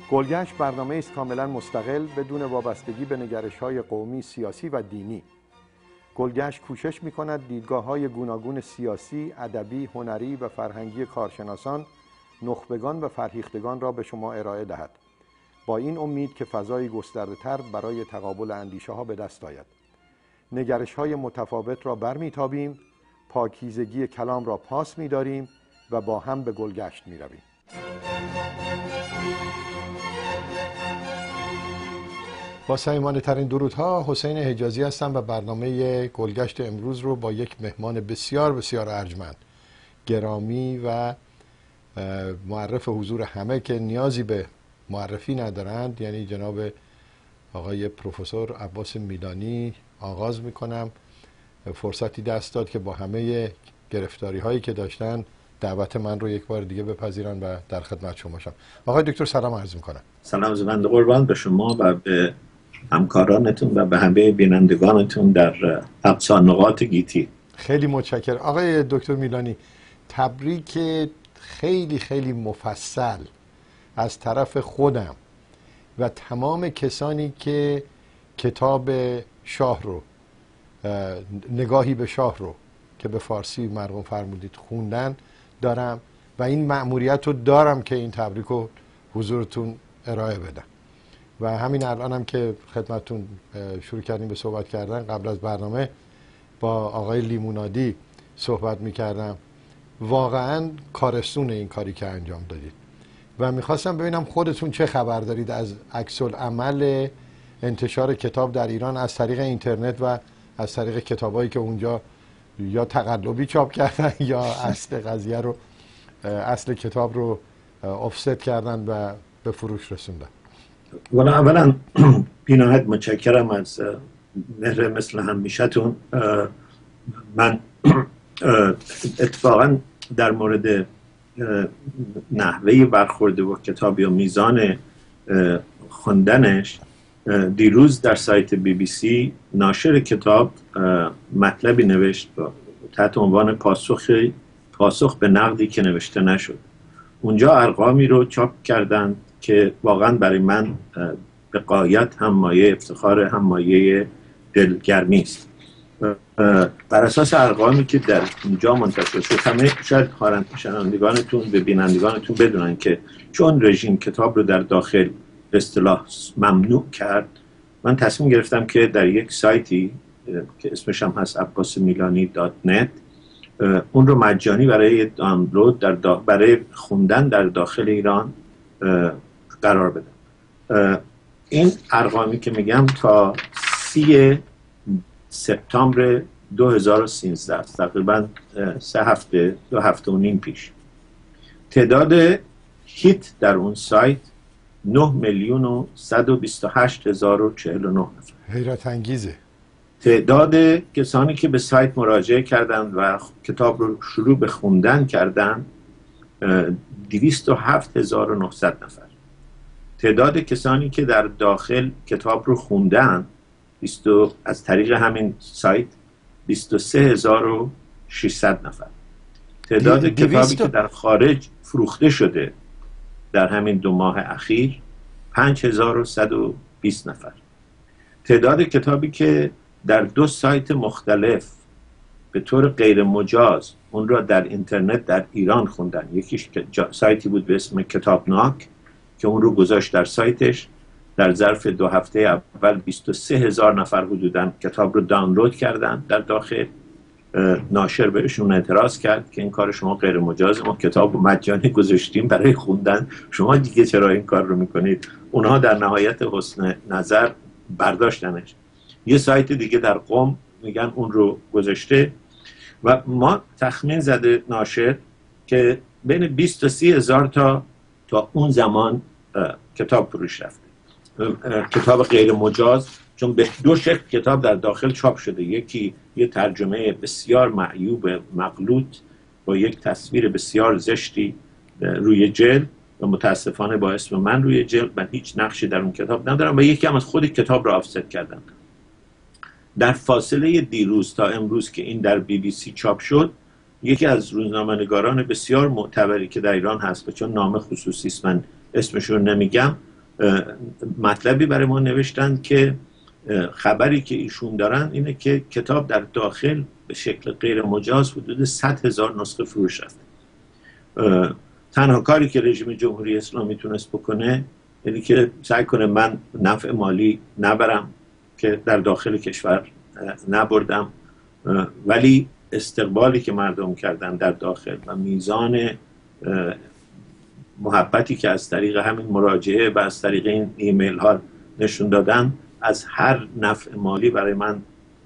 گلگشت برنامه است کاملا مستقل بدون وابستگی به نگرش‌های قومی، سیاسی و دینی. گلگشت کوشش می‌کند دیدگاه‌های گوناگون سیاسی، ادبی، هنری و فرهنگی کارشناسان، نخبگان و فرهیختگان را به شما ارائه دهد. با این امید که فضای گسترده‌تر برای تقابل اندیشه‌ها به دست آید. نگرش‌های متفاوت را برمی‌تابیم، پاکیزگی کلام را پاس می‌داریم و با هم به گلگشت می‌رویم. با صمیمانه ترین درودها، حسین حجازی هستم و برنامه گلگشت امروز رو با یک مهمان بسیار بسیار ارجمند، گرامی و معرف حضور همه که نیازی به معرفی ندارند، یعنی جناب آقای پروفسور عباس میلانی آغاز میکنم. فرصتی دست داد که با همه گرفتاری هایی که داشتن دعوت من رو یک بار دیگه بپذیرن و در خدمت شما باشم. آقای دکتر سلام عرض میکنم. سلام زنده قربان به شما و به همکارانتون و به همه بینندگانتون در اقصا نقاط گیتی. خیلی متشکرم. آقای دکتر میلانی، تبریک خیلی خیلی مفصل از طرف خودم و تمام کسانی که کتاب شاه رو، نگاهی به شاه رو که به فارسی مرقوم فرمودید خوندن دارم و این مأموریت رو دارم که این تبریک رو حضورتون ارائه بدم. و همین الانم که خدمتتون شروع کردیم به صحبت کردن، قبل از برنامه با آقای لیمونادی صحبت میکردم. واقعا کارستون این کاری که انجام دادید و میخواستم ببینم خودتون چه خبر دارید از عکس العمل انتشار کتاب در ایران از طریق اینترنت و از طریق کتابایی که اونجا یا تقلبی چاپ کردن یا اصل قضیه رو، اصل کتاب رو آفست کردن و به فروش رسوندن. اولا بی‌نهایت متشکرم از مهر مثل همیشه‌تون. من اتفاقا در مورد نحوه برخورد با کتاب یا میزان خوندنش، دیروز در سایت BBC ناشر کتاب مطلبی نوشت تحت عنوان پاسخ به نقدی که نوشته نشد. اونجا ارقامی رو چاپ کردند که واقعا برای من به غایت هم مایه افتخار هم مایه دلگرمی است. بر اساس ارقامی که در اونجا منتشر شد، همه شاید شنوندگانتون به بینندگانتون بدونن که چون رژیم کتاب رو در داخل به اصطلاح ممنوع کرد، من تصمیم گرفتم که در یک سایتی که اسمش هم هست abbasmilani.net اون رو مجانی برای دانلود برای خوندن در داخل ایران قرار بدم. این ارقامی که میگم تا 30 سپتامبر 2013 است، تقریبا 2 هفته و نیم پیش. تعداد هیت در اون سایت 9,128,049 نفر. حیرت انگیزه. تعداد کسانی که به سایت مراجعه کردند و کتاب رو شروع به خوندن کردند 207,900 نفر. تعداد کسانی که در داخل کتاب رو خوندن از طریق همین سایت 23,600 نفر. تعداد کتابی که در خارج فروخته شده در همین 2 ماه اخیر 5,120 نفر. تعداد کتابی که در 2 سایت مختلف به طور غیر مجاز اون را در اینترنت در ایران خوندن، یکیش سایتی بود به اسم کتابناک که اون رو گذاشت در سایتش، در ظرف 2 هفته اول 23,000 نفر حدوداً کتاب رو دانلود کردن در داخل. ناشر بهشون اعتراض کرد که این کار شما غیر مجاز، ما کتاب رو مجانی گذاشتیم برای خوندن، شما دیگه چرا این کار رو میکنید؟ اونها در نهایت حسن نظر برداشتنش. یه سایت دیگه در قم میگن اون رو گذاشته و ما تخمین زده ناشر که بین 20 تا 30 هزار تا اون زمان کتاب فروش رفته. کتاب غیر مجاز، چون به 2 شکل کتاب در داخل چاپ شده. یکی یه ترجمه بسیار معیوب مغلوط با یک تصویر بسیار زشتی روی جلد و متاسفانه با اسم من روی جلد، من هیچ نقشی در اون کتاب ندارم، و یکی هم از خود کتاب رو آفست کردم. در فاصله دیروز تا امروز که این در BBC چاپ شد، یکی از روزنامه‌نگاران بسیار معتبری که در ایران هست و چون نام خصوصی است من اسمش رو نمیگم، مطلبی برای ما نوشتن که خبری که ایشون دارن اینه که کتاب در داخل به شکل غیر مجاز حدود 100,000 نسخه فروش رفته. تنها کاری که رژیم جمهوری اسلامی تونست بکنه یعنی که سعی کنه من نفع مالی نبرم، که در داخل کشور نبردم، ولی استقبالی که مردم کردن در داخل و میزان محبتی که از طریق همین مراجعه و از طریق این ایمیل ها نشون دادن از هر نفع مالی برای من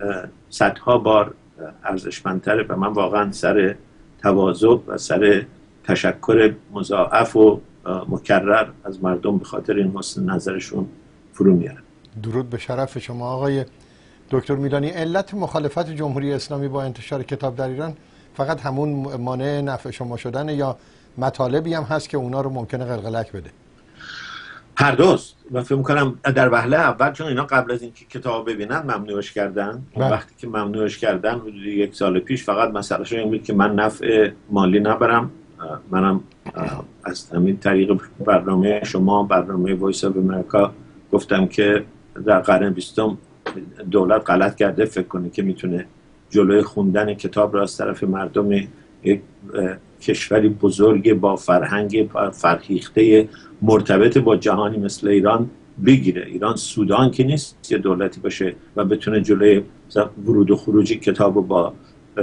صدها بار ارزشمندتره و من واقعا سر تواضع و سر تشکر مضاعف و مکرر از مردم به خاطر این حسن نظرشون فرو میارم. درود به شرف شما آقای دکتر میلانی. علت مخالفت جمهوری اسلامی با انتشار کتاب در ایران فقط همون مانع نفع شما شدن یا مطالبی هم هست که اونا رو ممکنه قلقلک بده؟ هر دوست. و فکر می‌کنم در وهله اول چون اینا قبل از اینکه کتاب ببینن ممنوعش کردن، وقتی که ممنوعش کردن حدود 1 سال پیش فقط مسئلهش این بود که من نفع مالی نبرم. منم از همین طریق برنامه شما، برنامه وایس آف امریکا، گفتم که در قرن 20 دولت غلط کرده فکر کنه که میتونه جلوی خوندن کتاب را از طرف مردم یک کشوری بزرگ با فرهنگ فرهیخته مرتبط با جهانی مثل ایران بگیره. ایران سودان که نیست یه دولتی باشه و بتونه جلوی ورود و خروج کتاب با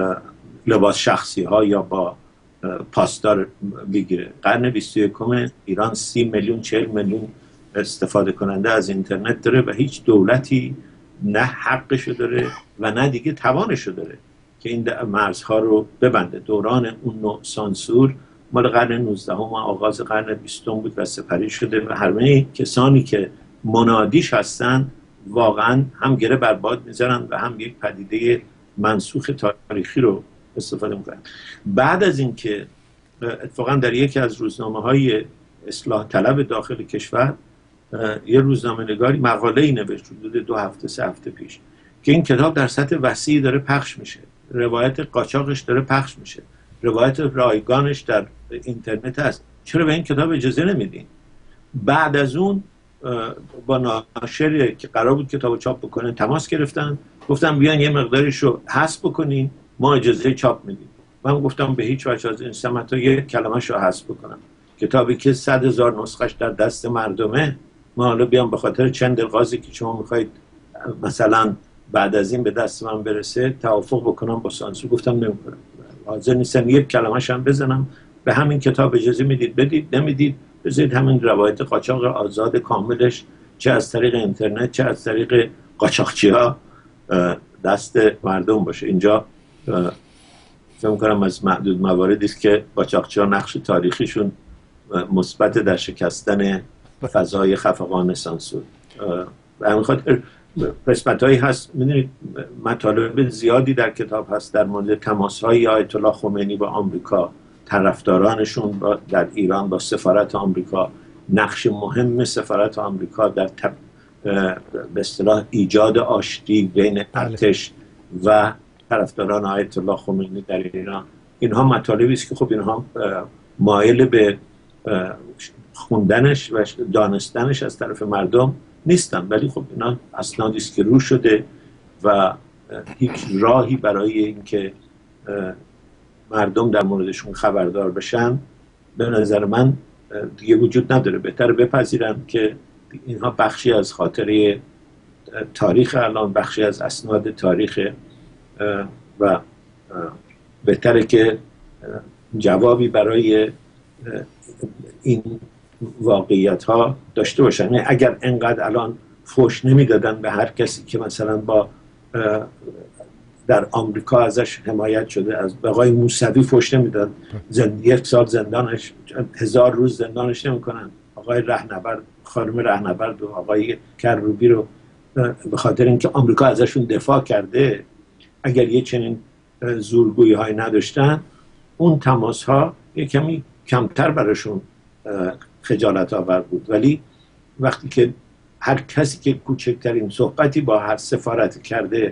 لباس شخصی ها یا با پاسدار بگیره. قرن 21 ایران 30 میلیون 40 میلیون استفاده کننده از اینترنت داره و هیچ دولتی نه حقشو داره و نه دیگه توانشو داره که این مرزها رو ببنده. دوران اون نوع سانسور مال قرن 19 و آغاز قرن 20 بود و سپری شده و همه کسانی که منادیش هستن واقعا هم گره برباد میذارن و هم یک پدیده منسوخ تاریخی رو استفاده میکنن. بعد از اینکه اتفاقا در یکی از روزنامه‌های اصلاح طلب داخل کشور یه روزنامه‌نگاری مقاله‌ای نوشت حدود 2 هفته 3 هفته پیش که این کتاب در سطح وسیعی داره پخش میشه، روایت قاچاقش داره پخش میشه، روایت رایگانش در اینترنت هست، چرا به این کتاب اجازه نمیدین؟ بعد از اون با ناشری که قرار بود کتابو چاپ بکنه تماس گرفتن، گفتن بیان یه مقداریشو حذف بکنین، ما اجازه چاپ میدیم. من گفتم به هیچ وجه از این سمت ها یک کلمه‌شو حذف بکنم. کتابی که 100,000 نسخش در دست مردمه، ما حالا بیام به خاطر چند دلغازی که شما میخواید مثلا بعد از این به دست من برسه توافق بکنم با سانسور؟ گفتم نمیکنم، حاضر نیستم یک کلمه‌ش هم بزنم. به همین کتاب اجازه میدید بدید، نمیدید بذارید همین روایت قاچاق آزاد کاملش چه از طریق اینترنت چه از طریق قاچاقچی‌ها دست مردم باشه. اینجا فکر می‌کنم از معدود مواردی است که قاچاقچی‌ها نقش تاریخیشون مثبت در شکستن فضای خفقان سانسور. به همین خاطر قسمت‌هایی هست، می‌دونید مطالب زیادی در کتاب هست در مورد تماس‌های آیت الله خمینی با آمریکا، طرفدارانشون در ایران با سفارت آمریکا، نقش مهم سفارت آمریکا در به اصطلاح ایجاد آشتی بین ارتش و طرفداران آیت الله خمینی در ایران. اینها مطالبی است که خب اینها مایل به خوندنش و دانستنش از طرف مردم نیستن، ولی خب اینا اسنادی است که رو شده و هیچ راهی برای اینکه مردم در موردشون خبردار بشن به نظر من دیگه وجود نداره. بهتره بپذیرن که اینها بخشی از خاطره تاریخ الان، بخشی از اسناد تاریخ و بهتره که جوابی برای این واقعیت ها داشته باشن. اگر انقدر الان فوش نمیدادن به هر کسی که مثلا با در آمریکا ازش حمایت شده، از آقای موسوی فوش نمیداد، 1 سال زندانش، 1000 روز زندانش نمیکنن، آقای رهنورد، خانم رهنورد و آقای کروبی رو به خاطر اینکه آمریکا ازشون دفاع کرده، اگر یه چنین زورگویی های نداشتن اون تماس ها یه کمی کمتر براشون خجالت آور بود. ولی وقتی که هر کسی که کوچکترین صحبتی با هر سفارت کرده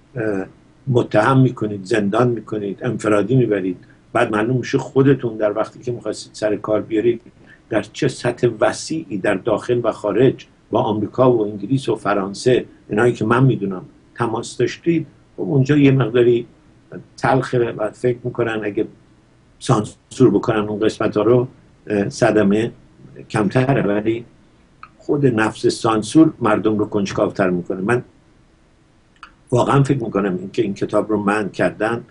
متهم میکنید، زندان میکنید، انفرادی میبرید، بعد معلوم میشه خودتون در وقتی که میخواستید سر کار بیارید در چه سطح وسیعی در داخل و خارج با آمریکا و انگلیس و فرانسه، اینایی که من میدونم، تماس داشتید، اونجا یه مقداری تلخه و فکر میکنن اگه سانسور بکنن اون قسمت ها رو صدمه کمتره، ولی خود نفس سانسور مردم رو کنجکاوتر میکنه. من واقعا فکر میکنم اینکه این کتاب رو منع کردن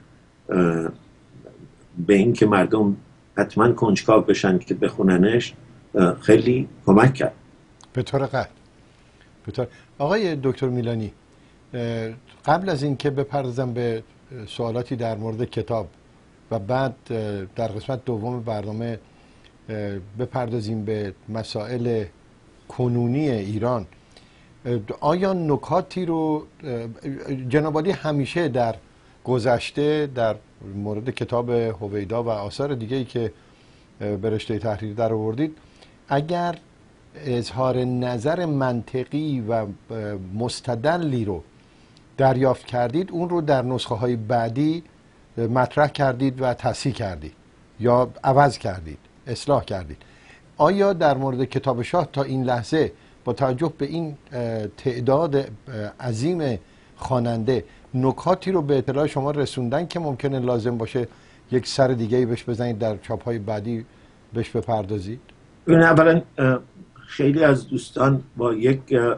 به این که مردم حتما کنجکاو بشن که بخوننش خیلی کمک کرد. به طور قطع. آقای دکتر میلانی، قبل از اینکه بپردازم به سوالاتی در مورد کتاب و بعد در قسمت دوم برنامه بپردازیم به مسائل کنونی ایران، آیا نکاتی رو جناب عالی همیشه در گذشته در مورد کتاب هویدا و آثار دیگه‌ای که به رشته تحریر در آوردید، اگر اظهار نظر منطقی و مستدلی رو دریافت کردید، اون رو در نسخه های بعدی مطرح کردید و تصحیح کردید یا عوض کردید، اصلاح کردید؟ آیا در مورد کتاب شاه تا این لحظه با توجه به این تعداد عظیم خواننده نکاتی رو به اطلاع شما رسوندن که ممکنه لازم باشه یک سر دیگه‌ای بهش بزنید، در چاپ‌های بعدی بهش بپردازید؟ اولا خیلی از دوستان با یک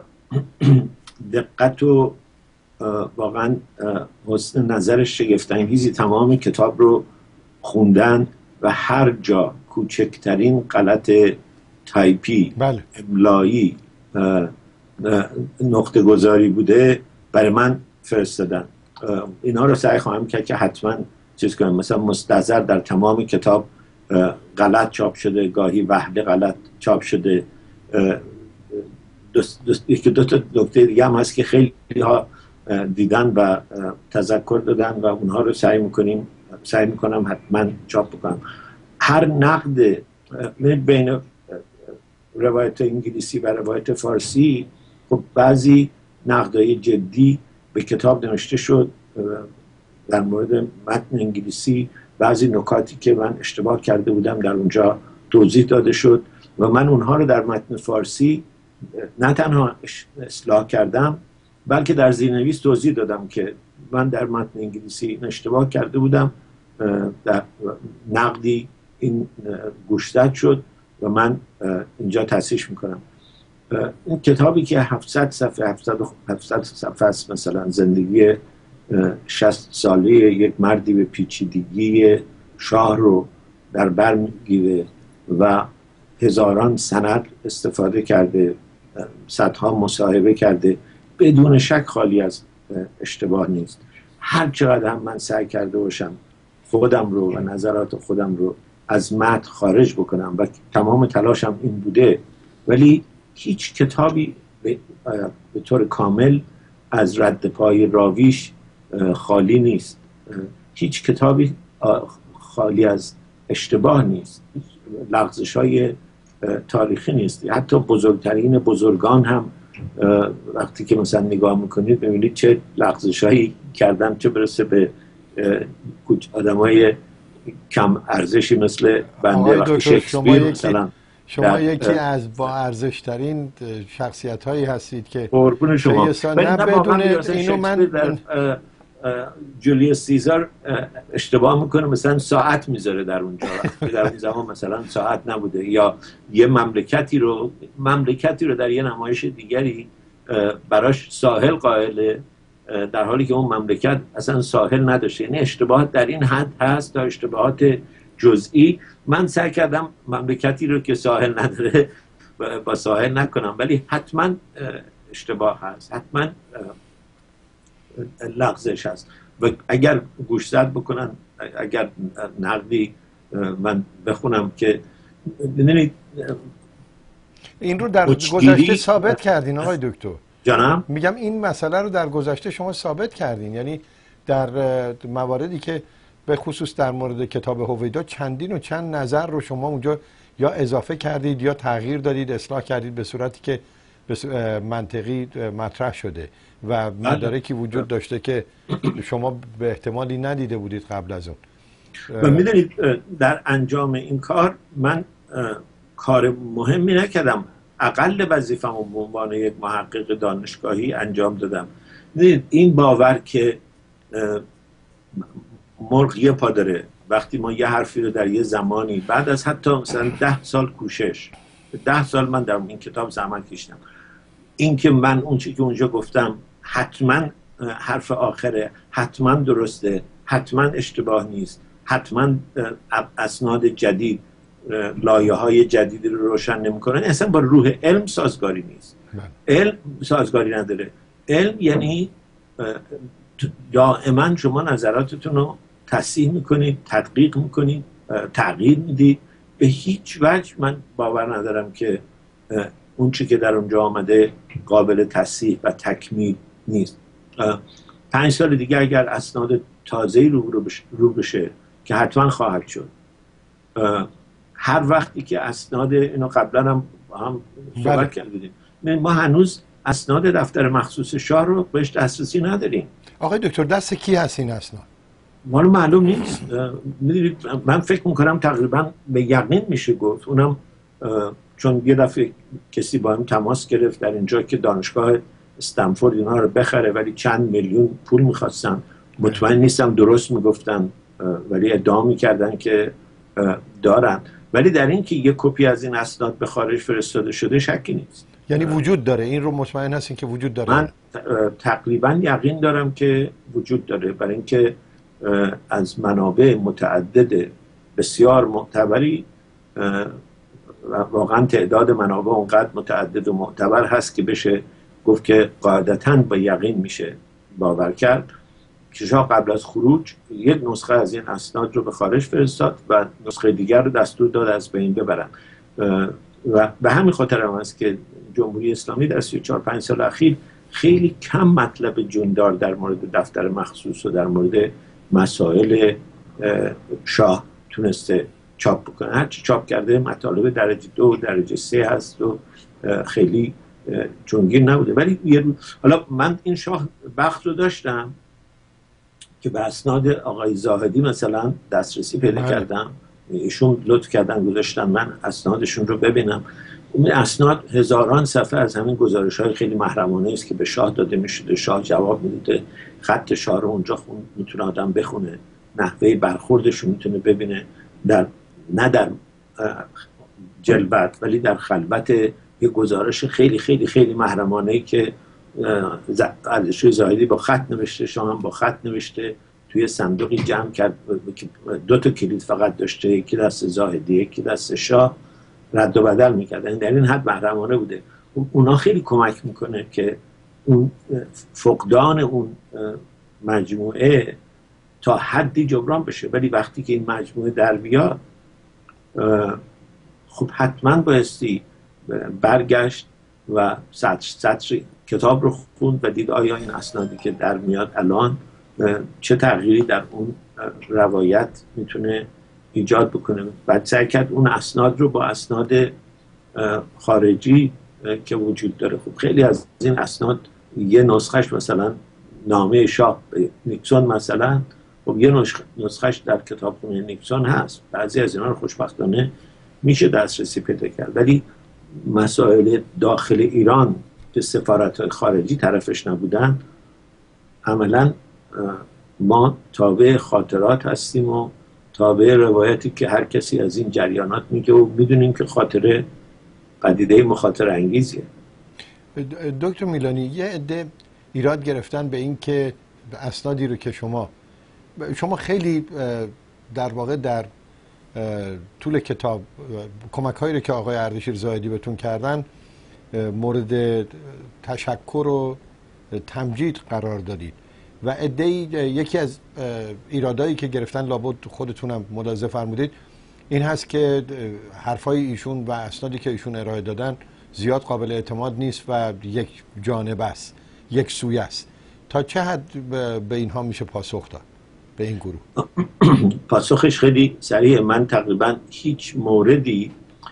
دقت و واقعا حسن نظر شگفت‌انگیزی تمام کتاب رو خوندن و هر جا کوچکترین غلط تایپی، بله، املایی، نقطه گذاری بوده برای من فرستادن. اینا رو سعی خواهم کرد که حتما چیز کنم. مثلا مستظر در تمام کتاب غلط چاپ شده، گاهی وحده غلط چاپ شده. یکی دو تا نکته دیگه هم هست که خیلی ها دیدن و تذکر دادن و اونها رو سعی میکنم حتما چاپ بکنم. هر نقد بین روایت انگلیسی و روایت فارسی، خب بعضی نقدهای جدی به کتاب نوشته شد در مورد متن انگلیسی، بعضی نکاتی که من اشتباه کرده بودم در اونجا توضیح داده شد و من اونها رو در متن فارسی نه تنها اصلاح کردم بلکه در زیرنویس توضیح دادم که من در متن انگلیسی اشتباه کرده بودم، در نقدی این گوشزد شد و من اینجا تصحیح میکنم. این کتابی که 700 صفحه است، مثلا زندگی 60 ساله یک مردی به پیچیدگی شاه رو در بر میگیره و هزاران سند استفاده کرده، صدها مصاحبه کرده، بدون شک خالی از اشتباه نیست. هر چقدر هم من سعی کرده باشم خودم رو و نظرات خودم رو از متن خارج بکنم و تمام تلاشم این بوده، ولی هیچ کتابی به طور کامل از رد پای راویش خالی نیست. هیچ کتابی خالی از اشتباه نیست، لغزش های تاریخی نیست. حتی بزرگترین بزرگان هم وقتی که مثلا نگاه میکنید ببینید چه لغزش هایی کردن، چه برسه به آدمای کم ارزشی مثل بنده وقتی شکسپیر مثلا. شما یکی از با ارزش ترین شخصیت هایی هستید که قربون شما. نه بدون اینو من جولیوس سیزار اشتباه میکنه، مثلا ساعت میذاره در اونجا در اون زمان مثلا ساعت نبوده، یا یه مملکتی رو در یه نمایش دیگری براش ساحل قائله در حالی که اون مملکت اصلا ساحل نداشته. یعنی اشتباهات در این حد هست تا اشتباهات جزئی. من سعی کردم مملکتی رو که ساحل نداره با ساحل نکنم، ولی حتما اشتباه هست، حتما لغزش هست و اگر گوشزد بکنن، اگر نقدی من بخونم که این رو در گذشته ثابت کردین آقای دکتر. جانم میگم این مسئله رو در گذشته شما ثابت کردین، یعنی در مواردی که به خصوص در مورد کتاب هویدا چندین و چند نظر رو شما اونجا یا اضافه کردید یا تغییر دادید، اصلاح کردید به صورتی که منطقی مطرح شده و مدارکی وجود داشته که شما به احتمالی ندیده بودید قبل از اون. و میدونید در انجام این کار من کار مهمی نکردم، اقل وظیفه‌مو به عنوان یک محقق دانشگاهی انجام دادم. این باور که مرغ یه پا داره، وقتی ما یه حرفی رو در یه زمانی بعد از حتی مثلا 10 سال کوشش، 10 سال من در این کتاب زحمت کشیدم، این که من اون چیزی که اونجا گفتم حتما حرف آخره، حتما درسته، حتما اشتباه نیست، حتما اسناد جدید لایه‌های جدیدی رو روشن نمی‌کنه، اصلا با روح علم سازگاری نیست. علم سازگاری نداره. علم یعنی دائما شما نظراتتون رو تصحیح میکنید، تدقیق میکنید، تغییر میدید. به هیچ وجه من باور ندارم که اون چی که در اونجا آمده قابل تصحیح و تکمیل نیست. 5 سال دیگه اگر اسناد تازه‌ای رو بشه که حتما خواهد شد، هر وقتی که اسناد اینو قبلا هم صحبت کردیم، ما هنوز اسناد دفتر مخصوص شاه رو بهش دسترسی نداریم. آقای دکتر دست کی هست این اسناد؟ ما رو معلوم نیست. میدونید من فکر میکنم تقریبا به یقین میشه گفت، اونم چون یه دفعه کسی با هم تماس گرفت در اینجا که دانشگاه استنفورد اینا رو بخره ولی چند میلیون پول میخواستن، مطمئن نیستم درست میگفتن ولی ادعا میکردن که دارن، ولی در این که یک کپی از این اسناد به خارج فرستاده شده شکی نیست. یعنی وجود داره، این رو مطمئن هستین که وجود داره؟ من تقریبا یقین دارم که وجود داره، برای اینکه از منابع متعدد بسیار معتبری، واقعا تعداد منابع اونقدر متعدد و معتبر هست که بشه گفت که قاعدتاً با یقین میشه باور کرد که شاه قبل از خروج یک نسخه از این اسناد رو به خارج فرستاد و نسخه دیگر رو دستور داد از بین ببرن. و به همین خاطر هم هست که جمهوری اسلامی در 34-5 سال اخیر خیلی کم مطلب جوندار در مورد دفتر مخصوص و در مورد مسائل شاه تونسته چاپ بکنه. هرچی چاپ کرده مطالب درجه 2 درجه 3 هست و خیلی چونگیر نبوده. ولی حالا من این شاه بخت رو داشتم که به اسناد آقای زاهدی مثلا دسترسی پیدا کردم، ایشون لطف کردن گذاشتن من اسنادشون رو ببینم. اون اسناد هزاران صفحه از همین گزارش‌های خیلی محرمانه است که به شاه داده می‌شده، شاه جواب میده، خط شاه رو اونجا میتونه آدم بخونه، نحوه برخوردش رو میتونه ببینه، نه در جلوت ولی در خلوت یه گزارش خیلی خیلی خیلی محرمانه‌ای که اردشیر زاهدی با خط نوشته، شاه هم با خط نوشته، توی صندوقی جمع کرد، 2 تا کلید فقط داشته، یکی دست زاهدی یکی دست شاه، رد و بدل میکردن. در این حد محرمانه بوده. اونا خیلی کمک میکنه که اون فقدان اون مجموعه تا حدی جبران بشه. ولی وقتی که این مجموعه در بیاد خب حتما بایستی برگشت و سطر کتاب رو خوند و دید آیا این اسنادی که در میاد الان چه تغییری در اون روایت میتونه ایجاد بکنه. بعد سعی کرد اون اسناد رو با اسناد خارجی که وجود داره، خب خیلی از این اسناد یه نسخش مثلا نامه شاه به نیکسون مثلا، خب یه نسخش در کتابخونه نیکسون هست، بعضی از اینا رو خوشبختانه میشه دسترسی پیدا کرد. ولی مسائل داخل ایران که سفارت‌های خارجی طرفش نبودن، عملاً ما تابع خاطرات هستیم و تابع روایتی که هر کسی از این جریانات میگه و میدونیم که خاطره پدیده مخاطره انگیزیه. دکتر میلانی، یه عده ایراد گرفتن به این که اسنادی رو که شما خیلی در واقع در طول کتاب کمک هایی رو که آقای اردشیر زاهدی بهتون کردن مورد تشکر و تمجید قرار دادید و یکی از ایرادایی که گرفتن، لابد خودتونم ملاحظه فرمودید، این هست که حرفای ایشون و اسنادی که ایشون ارائه دادن زیاد قابل اعتماد نیست و یک جانبه است، یک سویه است. تا چه حد به اینها میشه پاسخ داد، به این گروه؟ پاسخش خیلی سریع. من تقریبا هیچ موردی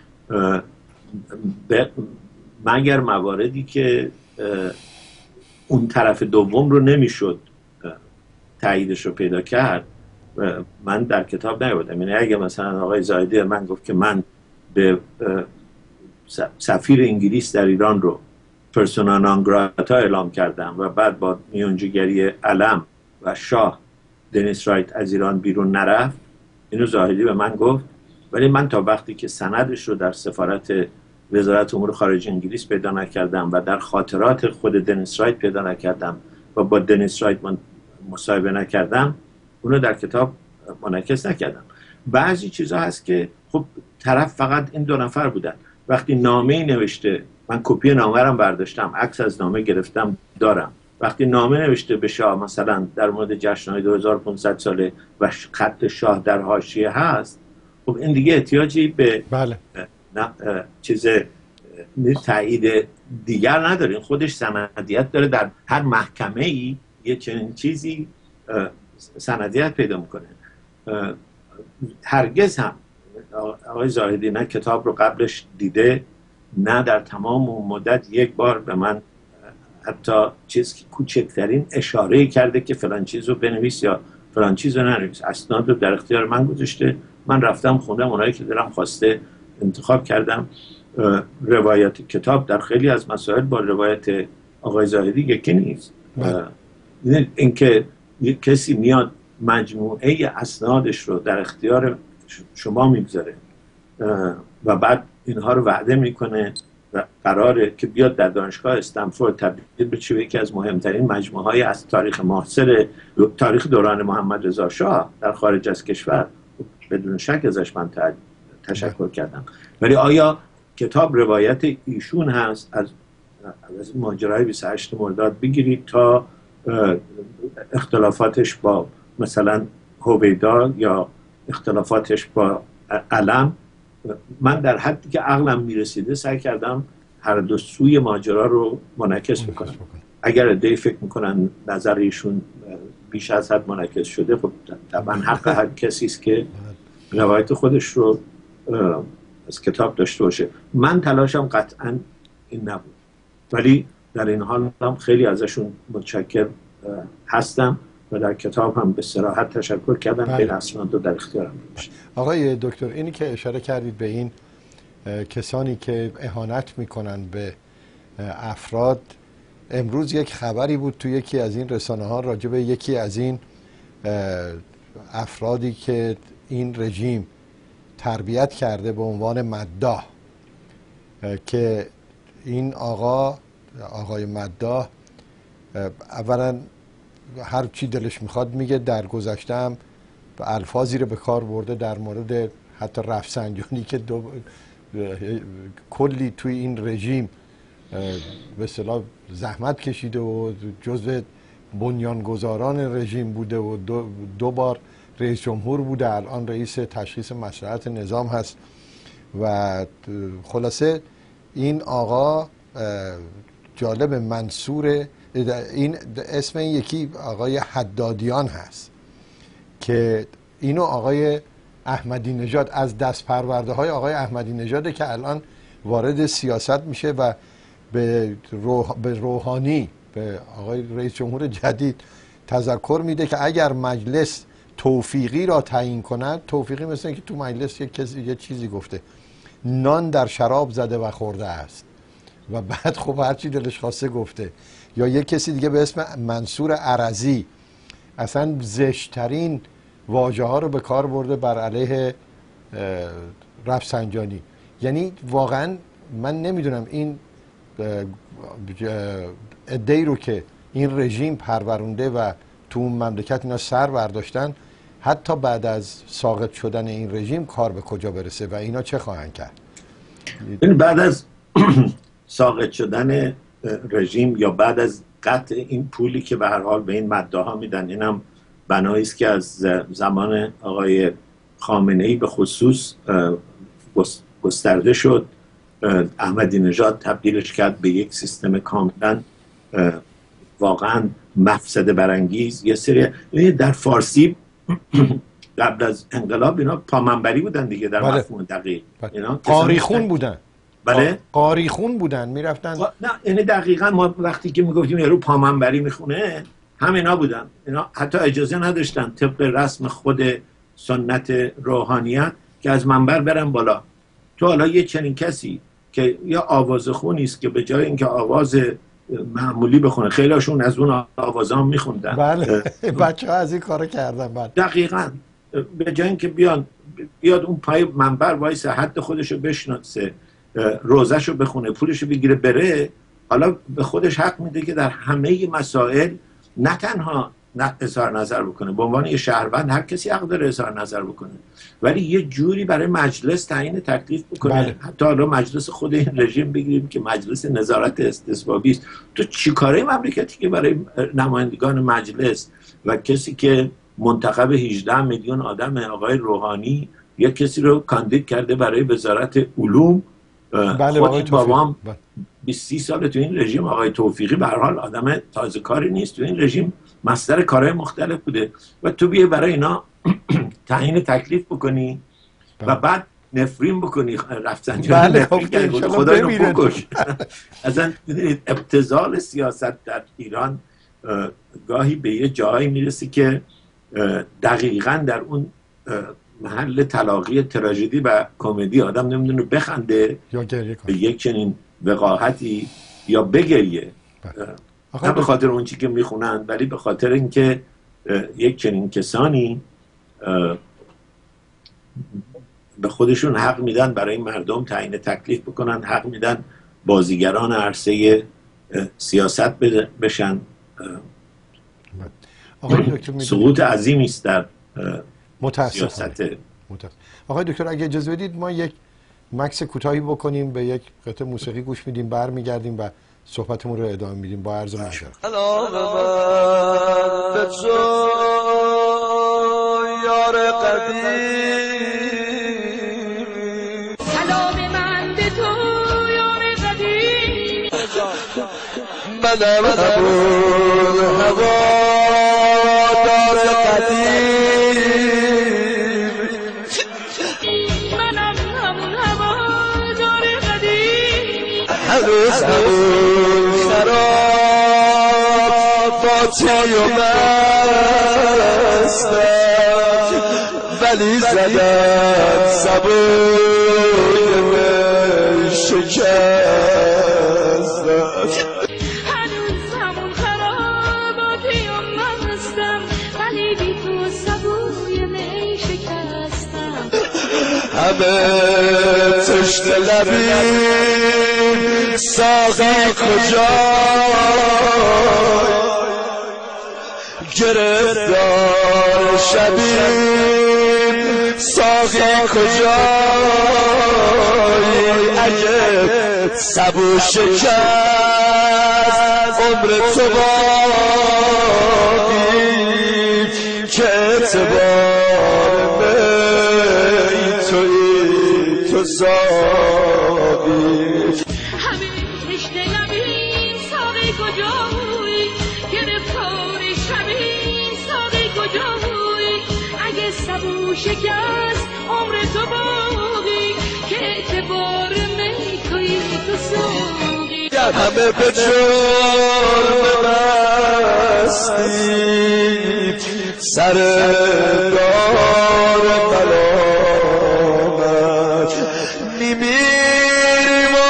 مگر مواردی که اون طرف دوم رو نمیشد تاییدش رو پیدا کرد من در کتاب نیاوردم. یعنی اگه مثلا آقای زاهدی من گفت که من به سفیر انگلیس در ایران رو پرسونا نان گراتا اعلام کردم و بعد با میانجیگری علم و شاه دنیس رایت از ایران بیرون نرفت، اینو زاهدی به من گفت. ولی من تا وقتی که سندش رو در سفارت وزارت امور خارجه انگلیس پیدا نکردم و در خاطرات خود دنیس رایت پیدا نکردم و با دنیس رایت مصاحبه نکردم، اونو در کتاب منعکس نکردم. بعضی چیزها هست که خب طرف فقط این دو نفر بودن. وقتی نامه نوشته، من کپی نامه رو برداشتم، عکس از نامه گرفتم دارم، وقتی نامه نوشته به شاه مثلا در مورد جشن‌های 2500 ساله و خط شاه در حاشیه هست، خب این دیگه احتیاجی به بله. چیز تایید دیگر نداره، خودش سندیت داره، در هر محکمه‌ای یه چنین چیزی سندیت پیدا میکنه. هرگز هم آقای زاهدی نه کتاب رو قبلش دیده، نه در تمام اون مدت یک بار به من حتی چیز کوچکترین اشاره کرده که فلان چیز رو بنویس یا فلان چیز رو ننویس. اسناد رو در اختیار من گذاشته، من رفتم خوندم، اونایی که دلم خواسته انتخاب کردم. روایت کتاب در خیلی از مسائل با روایت آقای زاهدی یکی نیست. اینکه کسی میاد مجموعه اسنادش رو در اختیار شما میگذاره و بعد اینها رو وعده میکنه و قراره که بیاد در دانشگاه استنفورد تبدیل بشه یکی از مهمترین مجموعه های از تاریخ معاصر، تاریخ دوران محمد رضا شاه در خارج از کشور، بدون شک ازش من تشکر کردم. ولی آیا کتاب روایت ایشون هست از ماجرای 28 مرداد بگیرید تا اختلافاتش با مثلا هویدا یا اختلافاتش با علم، من در حدی که عقلم میرسیده سعی کردم هر دو سوی ماجرا رو منعکس بکنم. اگر عده‌ای فکر میکنن نظر ایشون بیش از حد منعکس شده، خب طبعا حق هر کسی است که روایت خودش رو از کتاب داشته باشه. من تلاشم قطعا این نبود، ولی در این حال هم خیلی ازشون متشکر هستم و در کتاب هم به صراحت تشکر کردم که اسناد رو در اختیارم داشت. آقای دکتر، اینی که اشاره کردید به این کسانی که اهانت میکنن به افراد، امروز یک خبری بود تو یکی از این رسانه ها راجع به یکی از این افرادی که این رژیم تربیت کرده به عنوان مداح، که این آقای مداح اولا هر چی دلش میخواد میگه، در گذشته هم الفاظی رو به کار برده در مورد حتی رفسنجانی که کلی توی این رژیم به اصطلاح زحمت کشیده و جزو بنیانگذاران رژیم بوده و دو بار رئیس جمهور بوده، الان رئیس تشخیص مصلحت نظام هست. و خلاصه این آقا جالب، منصور، این اسم این یکی آقای حدادیان هست که اینو آقای احمدی نژاد از دست پرورده های آقای احمدی نژاده که الان وارد سیاست میشه و به روحانی، به آقای رئیس جمهور جدید تذکر میده که اگر مجلس توفیقی را تعیین کند، توفیقی مثل که تو مجلس یه چیزی گفته، نان در شراب زده و خورده است و بعد خب هرچی دلش خواسته گفته. یا یک کسی دیگه به اسم منصور عرضی اصلا زشترین واژه ها رو به کار برده بر علیه رفسنجانی. یعنی واقعا من نمیدونم این عده‌ای رو که این رژیم پرورونده و تو اون مملکت اینا سر برداشتن، حتی بعد از ساقط شدن این رژیم کار به کجا برسه و اینا چه خواهند کرد؟ بعد از ساقط شدن رژیم یا بعد از قطع این پولی که به هر حال به این مداها میدن، اینم بنایی است که از زمان آقای خامنه‌ای به خصوص گسترده شد، احمدی نژاد تبدیلش کرد به یک سیستم کاملا واقعا مفسده برانگیز. یه سری در فارسی قبل از انقلاب اینا پامنبری بودن دیگه، در مفهوم دقیق اینا قاریخون بودن. بله، قاریخون بودن، میرفتن. نه یعنی دقیقاً ما وقتی که میگفتیم یارو پامنبری میخونه، همینا بودن. اینا حتی اجازه نداشتن طبق رسم خود سنت روحانیت که از منبر برن بالا. تو حالا یه چنین کسی که یا آوازخونی است که به جای اینکه آواز معمولی بخونه، خیلی هاشون از اون آوازا هم میخوندن. بله بچه ها از این کارو کردن. بله دقیقاً. به جای اینکه بیاد اون پای منبر وایسه، حد خودشو بشناسه، روزهشو بخونه، پولشو بگیره بره، حالا به خودش حق میده که در همه مسائل نه تنها اظهار نظر بکنه، به عنوان یه شهروند هر کسی حق داره اظهار نظر بکنه، ولی یه جوری برای مجلس تعیین تکلیف بکنه. بله. حتی حالا مجلس خود این رژیم بگیریم که مجلس نظارت استثبابی است. تو چیکاره مملکتی که برای نمایندگان مجلس و کسی که منتخب 18 میلیون آدم، آقای روحانی، یا کسی رو کاندید کرده برای وزارت علوم. بله خود بابام 20 سال تو این رژیم، آقای توفیقی به هر حال آدم تازه کاری نیست، تو این رژیم مصدر کارهای مختلف بوده و تو بیای برای اینا تعیین تکلیف بکنی و بعد نفرین بکنی، رفسنجانی نفرین کنی، خدای رو بکش. اصلا ابتذال سیاست در ایران گاهی به یه جایی میرسی که دقیقاً در اون محل تلاقی تراژدی و کمدی آدم نمیدونه بخنده یا گریه کنه به یک چنین وقاحتی یا بگریه، نه به خاطر اون چی که میخونن، ولی به خاطر اینکه یک چنین کسانی به خودشون حق میدن برای مردم تعیین تکلیف بکنن، حق میدن بازیگران عرصه سیاست بشن. سقوط عظیمی است در سیاست. آقای دکتر اگه اجازه بدید ما یک مکس کوتاهی بکنیم، به یک قطعه موسیقی گوش میدیم، برمیگردیم و صحبتمون رو ادامه میدیم با عرض معذرت. سلام من به تو یار قدیم، سلام من به تو یار قدیم، منم همون هوادار قدیم، منم همون هوادار قدیم، هنوز همون خراباتی و مستم، ولی زدم سبوی من شکستم. هنوز همون خراباتی و مستم، ولی بی تو سبوی می شکستم. همه تشت لبی ساقی کجا، گرفتار شبیم ساقی کجا، اگه سبو شکست عمر تو باقی، که اعتبار می توی تو ساقی. همه تشت لبین ساقی کجایی، گرفتار شبین ساقی کجایی، اگه سبو شکست عمر تو باقی، که اعتبار می توی تو ساقی. همه به جرم مستی سر دار ملامت، میمیریم و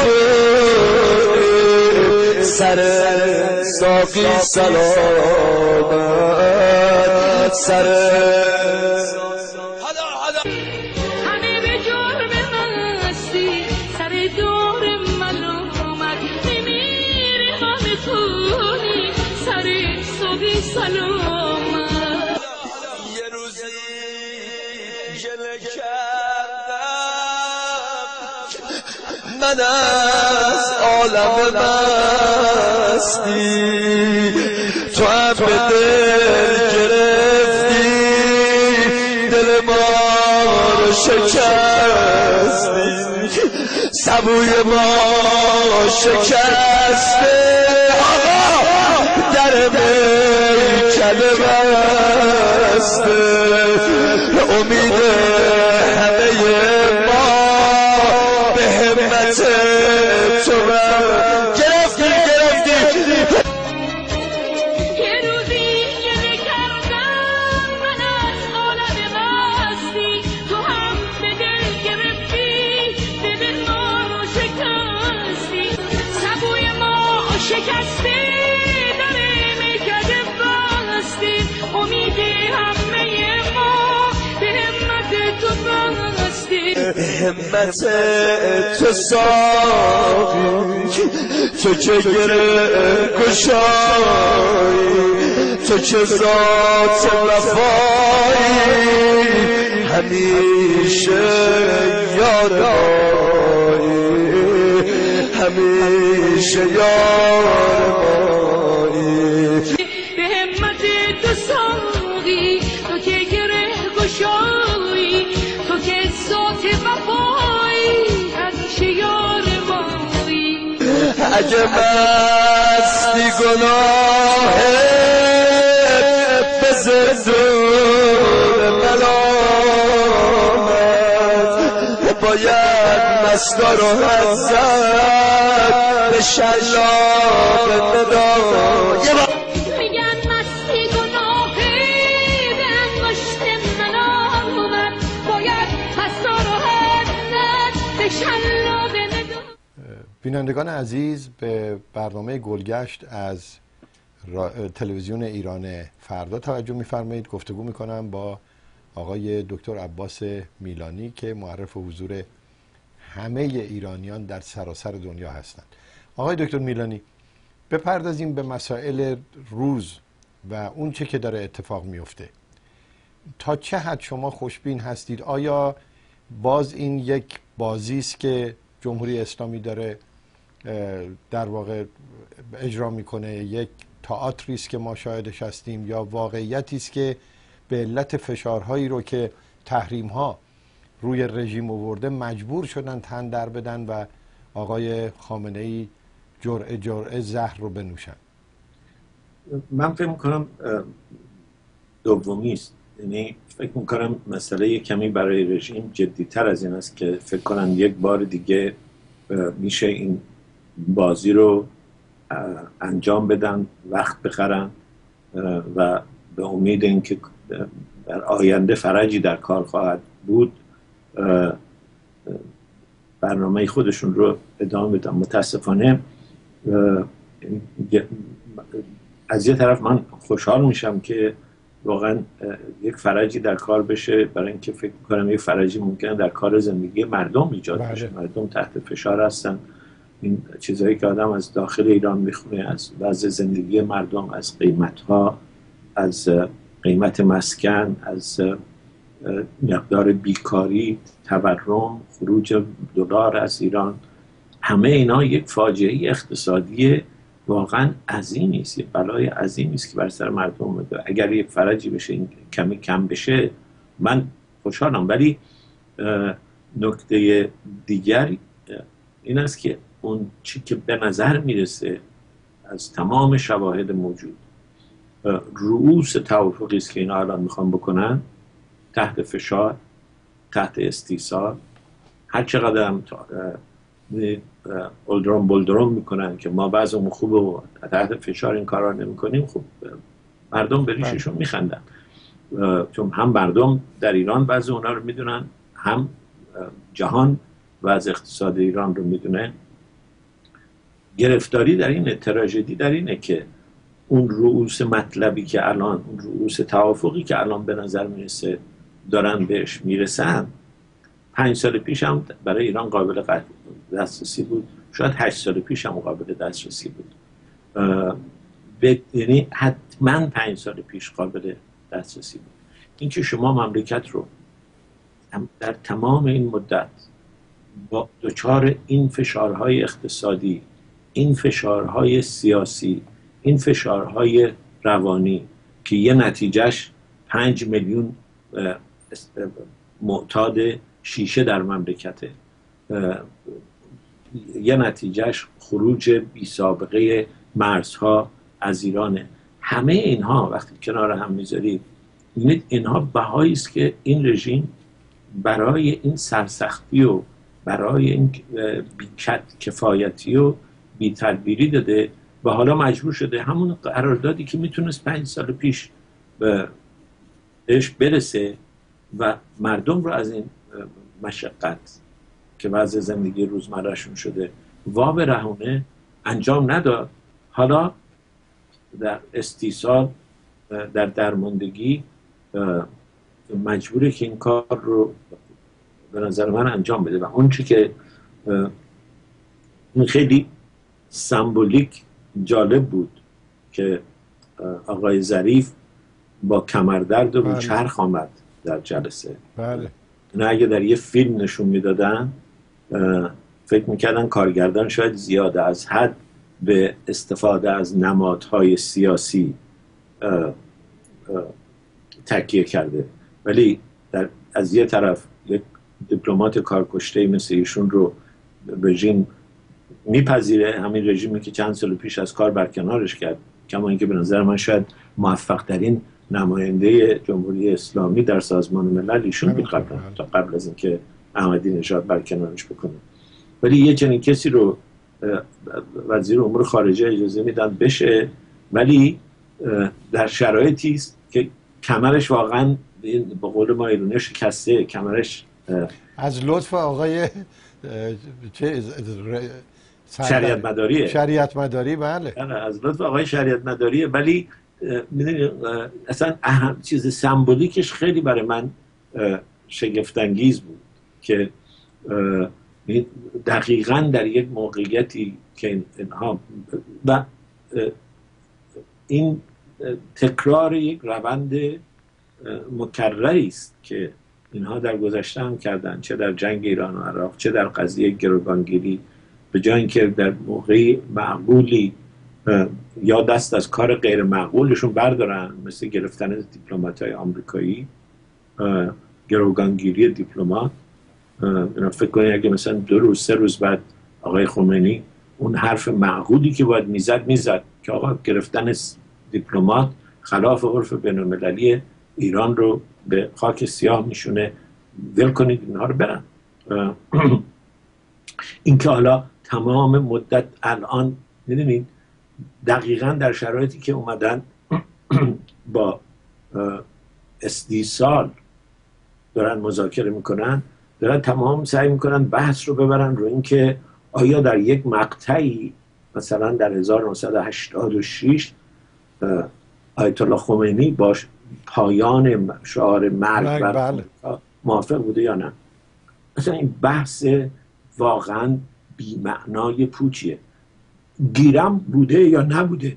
میخوریم سر ساقی سلامت، سر همه به جرم مستی سر دور ملامت، میمیریم و میخونیم سر ساقی سلامت. یه روزی گله کردم من از عالم مستی، تو هم به دل گرفتی دل ما رو شکستی، سبوی ما شکسته در میکده بسته، امید همه ما به همت تو گرفتی. یه روزی گله کردم من از عالم مستی، تو هم به دل گرفتی همت تو ساقی، تو که گره گشایی، تو که ذات وفایی، همیشه یادمایی، همیشه یادمایی. به همت تو ساقی، تو که گره گشایی، تو که ذات وفایی، همیشه یار مایی. اگه مستی گناهه به زندون ملامت، باید مستا رو حضرت به شلاق ندای. میگن مستی گناهی به انگشت من آمد، باید مستا رو حضرت به شلاق ندای. بینندگان عزیز، به برنامه گلگشت از تلویزیون ایران فردا توجه می‌فرمایید. گفتگو می‌کنم با آقای دکتر عباس میلانی که معرف حضور همه ایرانیان در سراسر دنیا هستند. آقای دکتر میلانی، بپردازیم به مسائل روز و اون چه که داره اتفاق میفته. تا چه حد شما خوشبین هستید؟ آیا باز این یک بازی است که جمهوری اسلامی داره در واقع اجرا میکنه، یک تئاتری است که ما شاهدش هستیم، یا واقعیتی است که به علت فشارهایی رو که تحریم‌ها روی رژیم آورده مجبور شدن تن در بدن و آقای خامنه‌ای جرعه جرعه زهر رو بنوشن؟ من فکر میکنم دومی است. یعنی فکر میکنم مسئله کمی برای رژیم جدی‌تر از این است که فکر کنم یک بار دیگه میشه این بازی رو انجام بدن، وقت بخرن و به امید اینکه در آینده فرجی در کار خواهد بود برنامه خودشون رو ادامه بدن. متاسفانه از یه طرف من خوشحال میشم که واقعا یک فرجی در کار بشه، برای اینکه فکر میکنم یک فرجی ممکنه در کار زندگی مردم ایجاد بشه. مردم تحت فشار هستن. این چیزهایی که آدم از داخل ایران میخونه، از وضع زندگی مردم، از قیمتها، از قیمت مسکن، از مقدار بیکاری، تورم، خروج دلار از ایران، همه اینا یک فاجعه اقتصادی واقعا عظیمی است، یک بلای عظیمی است که بر سر مردم اومده. اگر یک فرجی بشه، این کمی کم بشه، من خوشحالم. ولی نکته دیگری این است که اون چی که به نظر میرسه از تمام شواهد موجود رؤوس توافقی است که اینا الان میخوان بکنن، تحت فشار، تحت استیصال، هر چقدر هم اولدروم بولدروم میکنن که ما بعضمون خوبه و تحت فشار این کارا نمیکنیم، خب مردم به ریششون میخندن. چون هم مردم در ایران بعضی اونا رو میدونن، هم جهان وضع اقتصاد ایران رو میدونه. گرفتاری در این تراژدی در اینه که اون رؤوس مطلبی که الان، اون رؤوس توافقی که الان به نظر میرسه دارن بهش میرسن، 5 سال پیش هم برای ایران قابل دسترسی بود، شاید 8 سال پیش هم قابل دسترسی بود، یعنی حتما 5 سال پیش قابل دسترسی بود. این که شما مملکت رو در تمام این مدت با دچار این فشارهای اقتصادی، این فشارهای سیاسی، این فشارهای روانی که یه نتیجهش 5 میلیون معتاد شیشه در مملکته، یه نتیجهش خروج بی سابقه مرزها از ایرانه، همه اینها وقتی کنار هم میذارید اینها بهایی است که این رژیم برای این سرسختی و برای این بی‌کفایتی و بی‌تدبیری داده و حالا مجبور شده همون قراردادی که میتونست 5 سال پیش بهش برسه و مردم رو از این مشقت که وضع زندگی روزمرهشون شده وا برهونه انجام نداد. حالا در استیصال، در درماندگی مجبوره که این کار رو به نظر من انجام بده. و اون چی که خیلی سمبولیک جالب بود که آقای ظریف با کمردرد رو چرخ آمد در جلسه. بله. نه اگه در یه فیلم نشون میدادن فکر میکردن کارگردان شاید زیاده از حد به استفاده از نمادهای سیاسی تکیه کرده، ولی از یه طرف یک دیپلمات کارکشته مثل ایشون رو رژیم میپذیره، همین رژیمی که چند سال پیش از کار برکنارش کرد، کما اینکه به نظر من شاید موفق ترین نماینده جمهوری اسلامی در سازمان ملل ایشون بود تا قبل از اینکه احمدی نژاد برکنارش بکنه. ولی یه چنین کسی رو وزیر امور خارجه اجازه میدن بشه، ولی در شرایطی است که کمرش واقعا به قول ما ایرانی شکسته، کمرش از لطف آقای شریعت مداریه. شریعت مداری، بله. از لطف آقای شریعت مداریه. ولی میدونی اصلا چیز سمبولیکش خیلی برای من شگفت‌انگیز بود که دقیقاً در یک موقعیتی که اینها و این تکرار یک روند مکرری است که اینها در گذشته هم کردن، چه در جنگ ایران و عراق، چه در قضیه گروگانگیری، به جای اینکه در موقعی معقولی یا دست از کار غیر معقولشون بردارن، مثل گرفتن دیپلمات‌های آمریکایی، گروگانگیری دیپلمات. فکر کنید اگه مثلا 2 روز 3 روز بعد آقای خمینی اون حرف معقولی که باید میزد که آقا گرفتن دیپلمات خلاف عرف بین‌المللی ایران رو به خاک سیاه میشونه، ول کنید اینها رو برن. این که حالا تمام مدت الان میدونید دقیقاً در شرایطی که اومدن با استیصال دارن مذاکره میکنن، دارن تمام سعی میکنن بحث رو ببرن رو این که آیا در یک مقطعی مثلا در 1986 آیت الله خمینی با پایان شعار مرگ بر موافق بوده یا نه. مثلا این بحث واقعا بی‌معنای پوچیه. گیرم بوده یا نبوده.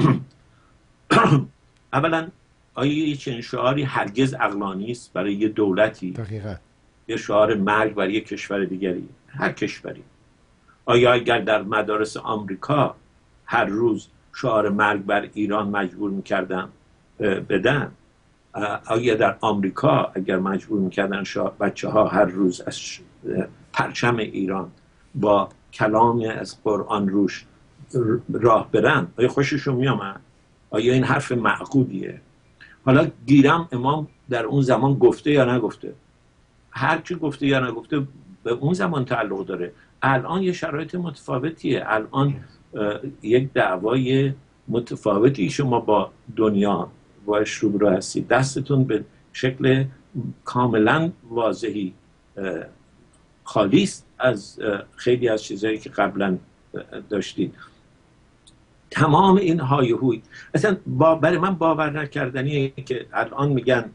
اولا آیا یه چنین شعاری هرگز عقلانی است برای یه دولتی؟ دقیقاً. یه شعار مرگ برای یه کشور دیگری، هر کشوری. آیا اگر در مدارس آمریکا هر روز شعار مرگ بر ایران مجبور میکردن بدن، آیا در آمریکا اگر مجبور میکردن بچه ها هر روز از پرچم ایران با کلام از قرآن روش راه برن، آیا خوششون میامد؟ آیا این حرف معقولیه؟ حالا گیرم امام در اون زمان گفته یا نگفته، هر چی گفته یا نگفته به اون زمان تعلق داره. الان یه شرایط متفاوتیه، الان یک دعوای متفاوتی شما با دنیا باش روبرو هستید. دستتون به شکل کاملا واضحی خالی است از خیلی از چیزایی که قبلا داشتید. تمام این های هوی اصلا برای من باور نکردنیه که الان میگن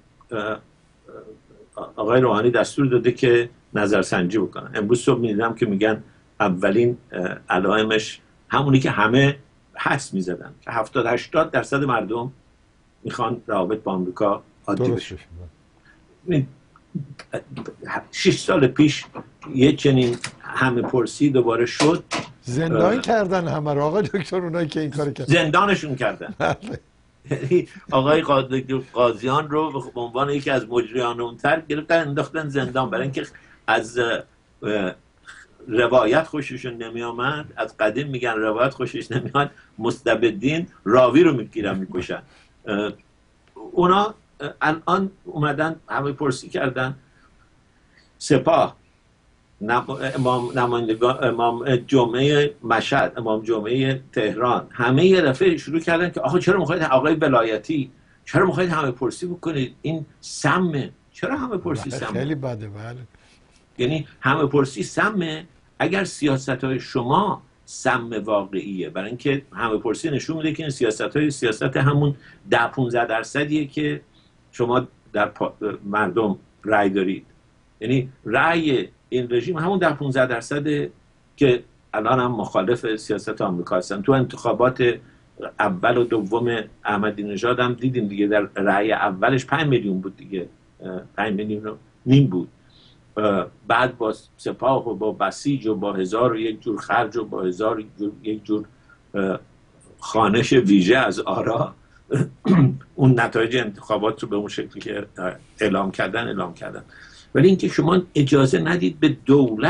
آقای روحانی دستور داده که نظرسنجی بکنن. امروز صبح میدیدم که میگن اولین علائمش همونی که همه حدس میزدن که 70-80% مردم میخوان روابط با آمریکا عادی بشه. 6 سال پیش یه چنین همه پرسی دوباره شد، زندان کردن همه را آقای دکتر، اونایی که این کار کردن زندانشون کردن. آقای قاضیان رو به عنوان یکی از مجریان اونتر گرفتن انداختن زندان، برای اینکه از روایت خوششون نمی آمد. از قدیم میگن روایت خوشش نمیاد، مستبدین راوی رو میگیرن میکشن. اونا الان اومدن همه پرسی کردن. سپاه، امام جمعه مشهد، امام جمعه تهران، همه یه دفعه شروع کردن که آقا چرا میخواید آقای ولایتی چرا میخواید همه پرسی بکنید؟ این سمه. چرا همه پرسی سمه؟ خیلی بده. بله، یعنی همه پرسی سمه اگر سیاست‌های شما سم واقعیه، برای اینکه همه پرسی نشون میده که این سیاست همون 10-15% که شما در مردم رای دارید. یعنی رأی این رژیم همون 10-15% که الان هم مخالف سیاست آمریکا هستن. تو انتخابات اول و دوم احمدی نژاد هم دیدیم دیگه، در رأی اولش 5 میلیون بود دیگه، 5 میلیون و نیم بود. بعد با سپاه و با بسیج و با 1001 جور خرج و با 1001 جور خوانش ویژه از آرا اون نتایج انتخابات رو به اون شکلی که اعلام کردن. ولی اینکه شما اجازه ندید به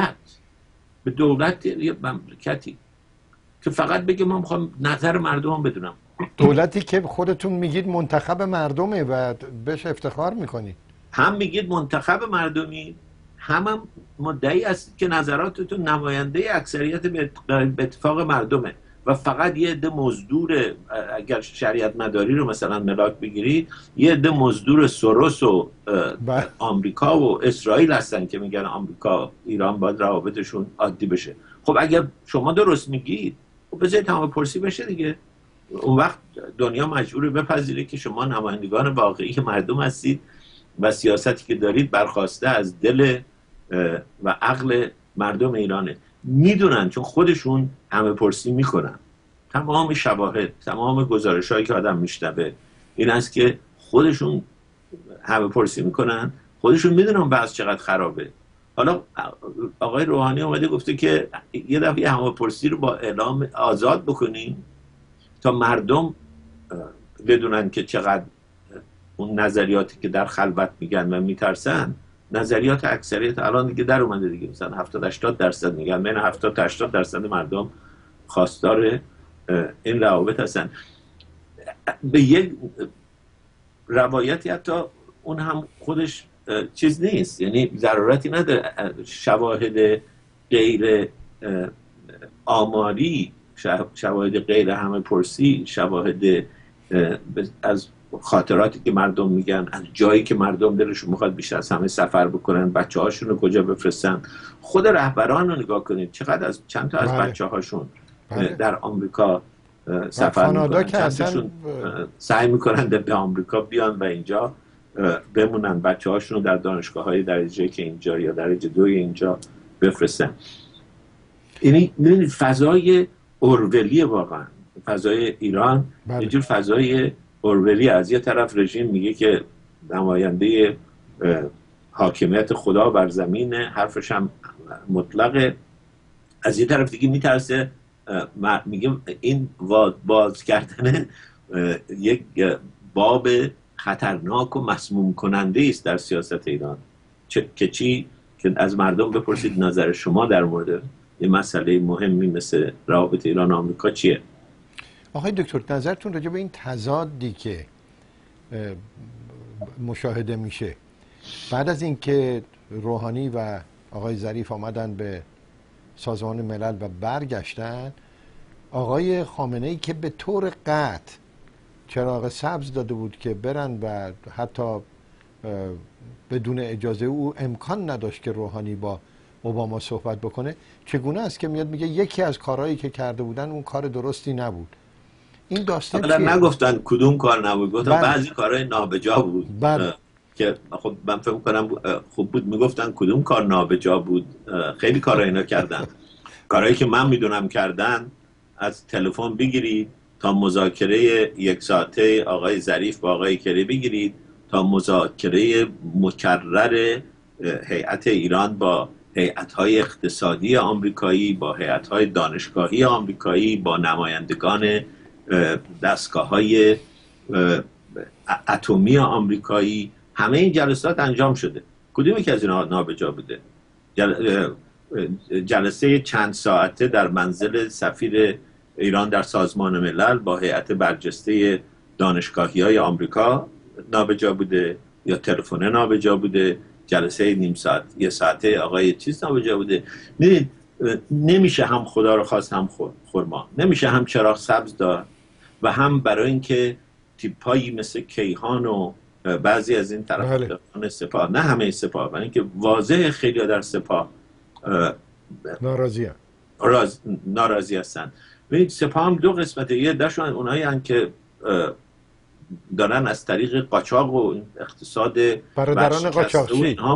دولت یه مملکتی که فقط بگه ما میخوام نظر مردم بدونم، دولتی که خودتون میگید منتخب مردمه و بهش افتخار میکنید، هم میگید منتخب مردمی، هم مدعی است که نظراتتون نماینده اکثریت به اتفاق مردمه و فقط یه عده مزدور، اگر شریعت مداری رو مثلا ملاک بگیرید، یه عده مزدور سوروس و آمریکا و اسرائیل هستن که میگن آمریکا ایران باید روابطشون عادی بشه. خب اگر شما درست میگید، خب بذارید همه‌پرسی بشه دیگه. اون وقت دنیا مجبوره بپذیره که شما نمایندگان واقعی مردم هستید و سیاستی که دارید برخواسته از دل و عقل مردم ایرانه. میدونن، چون خودشون همه‌پرسی میکنن. تمام شواهد، تمام گزارش‌هایی که آدم میشنوه این است که خودشون همه‌پرسی میکنن، خودشون میدونن وضع چقدر خرابه. حالا آقای روحانی اومده گفته که یه دفعه همه‌پرسی رو با اعلام آزاد بکنیم تا مردم بدونن که چقدر اون نظریاتی که در خلوت میگن و میترسن، نظریات اکثریت الان دیگه در اومده دیگه، مثلا 70-80% میگن، بین 70 تا 80% مردم خواستار این روابط هستن. به یک روایتی حتی اون هم خودش چیز نیست، یعنی ضرورتی نداره شواهد غیر آماری، شواهد غیر همه‌پرسی، شواهد از خاطراتی که مردم میگن، از جایی که مردم دلشون میخواد بیشتر از همه سفر بکنن، بچه هاشون رو کجا بفرستن. خود رهبران رو نگاه کنید، چقدر از چند تا از بچه هاشون در آمریکا سفر میکنن، چند تاشون سعی میکنن به آمریکا بیان و اینجا بمونن، بچه هاشون رو در دانشگاه های درجه که اینجا یا درجه 2 اینجا بفرستن. یعنی میبینید فضای اورولی، واقعا فضای ایران یه جور فضای اورولی. از یه طرف رژیم میگه که نماینده حاکمیت خدا بر زمینه، حرفش هم مطلقه. از یه طرف دیگه میترسه، میگه این باز کردن یک باب خطرناک و مسموم کننده است در سیاست ایران. که از مردم بپرسید نظر شما در مورد یه مسئله مهمی مثل روابط ایران و آمریکا چیه؟ آقای دکتر، نظرتون راجع به این تضادی که مشاهده میشه بعد از اینکه روحانی و آقای ظریف آمدن به سازمان ملل و برگشتن، آقای خامنه‌ای که به طور قطع چراغ سبز داده بود که برن و حتی بدون اجازه او امکان نداشت که روحانی با اوباما صحبت بکنه، چگونه است که میاد میگه یکی از کارهایی که کرده بودن اون کار درستی نبود؟ این داستان چیه؟ نگفتن کدوم کار نبود، گفتن بعضی کارهای نابجا بود. که خب من فکر می‌کنم خوب بود میگفتن کدوم کار نابجا بود. خیلی کارا اینا کردن. کارهایی که من میدونم کردن، از تلفن بگیرید تا مذاکره 1 ساعته آقای ظریف با آقای کری بگیرید، تا مذاکره مکرر هیئت ایران با هیئت‌های اقتصادی آمریکایی، با هیئت‌های دانشگاهی آمریکایی، با نمایندگان دستگاه‌های اتمی آمریکایی، همه این جلسات انجام شده. کدومی که از اینا نابجا بوده؟ جلسه چند ساعته در منزل سفیر ایران در سازمان ملل با هیئت برجسته دانشگاهی‌های آمریکا نابجا بوده یا تلفن نابجا بوده؟ جلسه نیم ساعت 1 ساعته آقای چیز نابجا بوده؟ ببینید نمیشه هم خدا رو خواست هم خرما، نمیشه هم چراغ سبز داد و هم برای اینکه تیپایی مثل کیهان و بعضی از این طرفداران سپاه، نه همه سپاه، برای اینکه واضح خیلی در سپاه ناراضی هستن. ببینید سپاه هم 2 قسمته، یه دشون اونایی هستن که دارن از طریق قاچاق و اقتصاد برادران قاچاقچی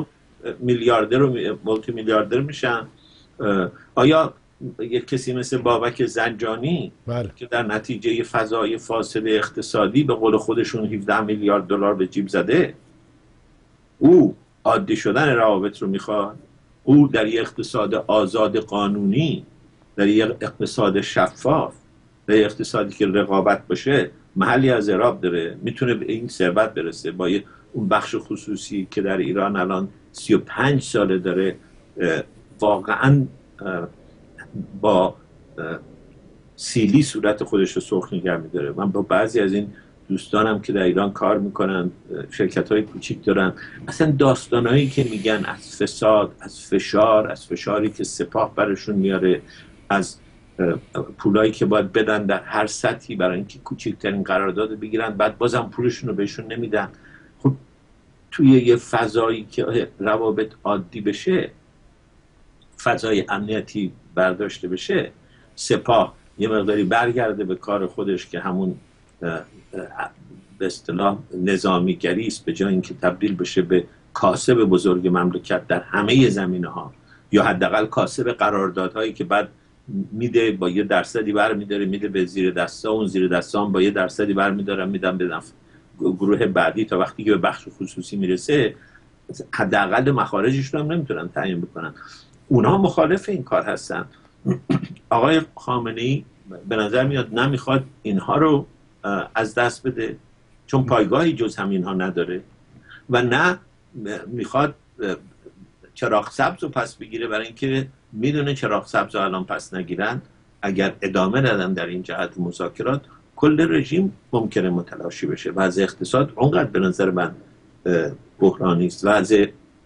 میلیاردر و مولتی میلیاردر میشن. آیا یک کسی مثل بابک زنجانی که در نتیجه فضای فاصله اقتصادی به قول خودشون 17 میلیارد دلار به جیب زده، او عادی شدن روابط رو میخواد؟ او در یک اقتصاد آزاد قانونی، در یک اقتصاد شفاف، در یک اقتصادی که رقابت باشه محلی از اعراب داره، میتونه به این ثروت برسه با اون بخش خصوصی که در ایران الان 35 ساله داره واقعا با سیلی صورت خودش رو سرخ نگه می‌داره. من با بعضی از این دوستانم که در ایران کار میکنن، شرکت‌های کوچیک دارن، اصلا داستانایی که میگن از فساد، از فشار، از فشاری که سپاه برشون میاره، از پولایی که باید بدن در هر سطحی برای اینکه کوچکترین قرارداد بگیرن، بعد بازم پولشون رو بهشون نمیدن. خب توی یه فضایی که روابط عادی بشه، فضای امنیتی برداشته بشه، سپاه یه مقداری برگرده به کار خودش که همون به اصطلاح نظامیگری است، به جای اینکه تبدیل بشه به کاسب بزرگ مملکت در همه زمینه‌ها، یا حداقل کاسب قراردادهایی که بعد میده با یه درصدی برمی‌داره میده به زیر دستا، اون زیر دستا هم با یه درصدی برمی‌دارن میدن به گروه بعدی، تا وقتی که به بخش خصوصی میرسه حداقل مخارجش رو هم نمیتونن تعیین بکنن. اونها مخالف این کار هستن. آقای خامنه‌ای به نظر میاد نمیخواد اینها رو از دست بده، چون پایگاهی جز همینها نداره، و نه میخواد چراغ سبز رو پس بگیره، برای اینکه میدونه چراغ سبز رو الان پس نگیرن، اگر ادامه ندن در این جهت مذاکرات، کل رژیم ممکنه متلاشی بشه. وضع اقتصاد اونقدر به نظر من بحرانی است، وضع